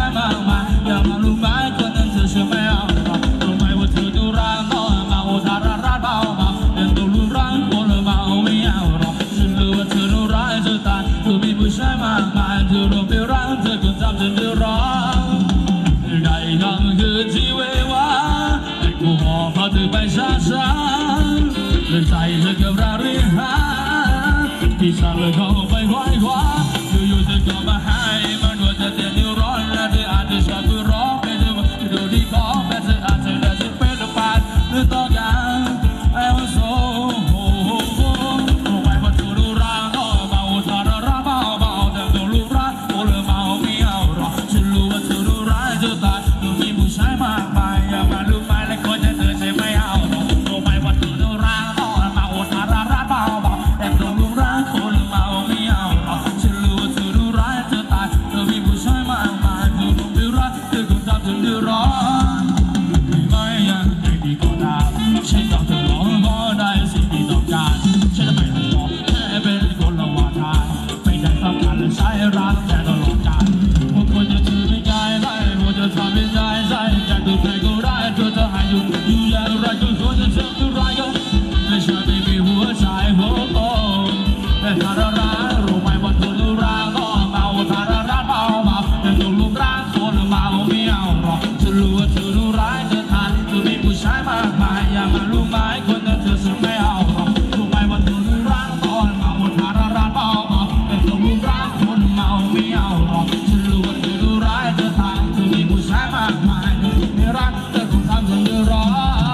sai mạc màiอย่ามารู้ไหมคนนั้นเธอเชื่อไม่เอารู้ไหมว่าเธอดูร้างก็มาโอทาราร้านเบาเบาแต่ตัวรู้ร้างคนละเบาไม่เอาหรอกฉันรู้ว่าเธอรู้ร้ายจะตายเธอมีผู้ชายมากมายเธอรู้ไม่ร้างเธอคนทำฉันเดือดร้อนได้คำคือที่เววาให้กูหอบพาเธอไปช้าๆเลยใจเธอกับรารีหาที่ฉันเลยเข้าไปคว้าอยู่ๆเธอก็มาให้มันว่าจะเตียนอยู่ร้อนและเธออาจจะชอบกูร้องแต่เธอมาดูดีขอแต่เธออาจจะได้จะเป็นหรือเปล่าหรือต้องการไอ้วันโซ่รู้ไหมว่าเธอรู้รักก็เบาทาราระเบาแต่ตัวรู้รักโอ้เลยเมาไม่เอาหรอกฉันรู้ว่าเธอรู้ร้ายจะตายเธอมีผู้ชายมากมายอย่ามารู้ไหมและคนจะเธอใช่ไม่เอาหรอกรู้ไหมว่าเธอรู้รักก็เบาทาราระเบาแต่ตัวรู้รักโอ้เลยเมาไม่เอาหรอกฉันรู้ว่าเธอรู้ร้ายจะตายเธอมีผู้ชายมากมายเธอคงไม่รักเธอคงทำฉันเดือดร้อนไม่ยังไงดีก็ได้ฉันต้องเธอร้องก็ได้สิ่งที่ต้องการฉันไม่ต้องบอกแค่เป็นคนละว่าทางไม่ได้ต้องการและใช้รักแต่ตลอดกาลพวกคนจะถือไม่ใจได้พวกจะทำไม่ใจจากตัวใครก็ได้เธอจะให้อยู่อย่างไรก็ควรจะเชื่อตัวไรก็และฉันไม่มีหัวใจหัวโตแต่ทาราระรู้ไหมว่าเธอรู้รักก็เมาทาราระเบาแต่ตัวรู้รักคนเมาไม่เอาหรอกฉันรู้ว่าเธอรู้ร้ายจะทานเธอมีผู้ชายมากมายอย่ามารู้ไหมคนนั้นเธอจะไม่เอาหรอกรู้ไหมว่าเธอรู้รักก็เมาทาราระเบาแต่ตัวรู้รักคนเมาไม่เอาหรอกฉันรู้ว่าเธอรู้ร้ายจะทานเธอมีผู้ชายมากมายเธอไม่รักเธอคงทำฉันเดือดร้อน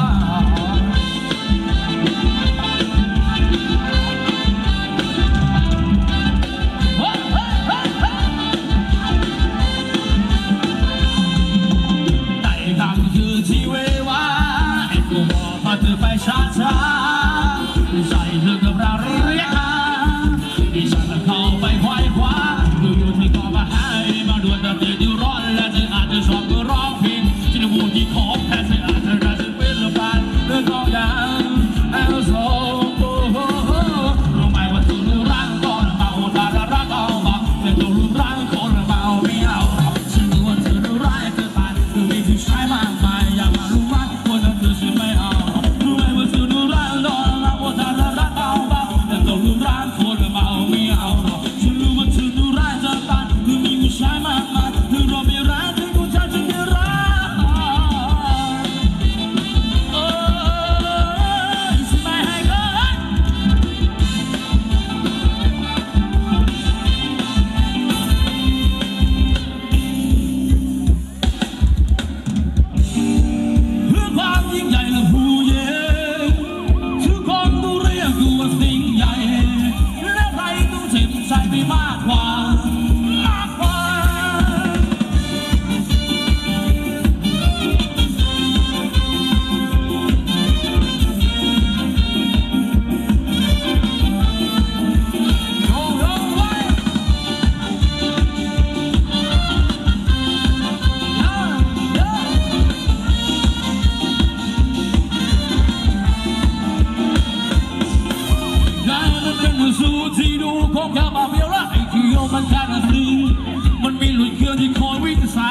ที่เววาไอ้กูบอกพาเธอไปช้าใส่เธอกับเราเรียกหาที่ฉันเข้าไปคว้าอยู่ๆเธอก็มาให้มาด่วนแต่เธออยู่ร้อนและเธออาจจะชอบก็ร้องเพลงที่พูดที่ขอแพ้เธออาจจะได้จะเป็นหรือเปล่าเธอต้องการแอลโซรู้ไหมว่าเธอรู้รักก่อนเมาทาราระเบาแต่ตัวรู้รักคนเมาไม่เอาฉันรู้ว่าเธอรู้ร้ายเธอตายเธอมีผู้ชายมากมายอย่ามารู้ว่าคนนั้นเธอชื่อไม่เอารู้ไหมว่าเธอรู้รักก่อนเมาทาราระเบาแต่ตัวรู้รักคนเมาไม่เอาฉันรู้ว่าเธอรู้ร้ายจะตายเธอมีผู้ชายมากมายเธอรอไม่รักเธอคงจะฉันจะรักมันมีหลุดเกลือที่คอยวิ่งใส่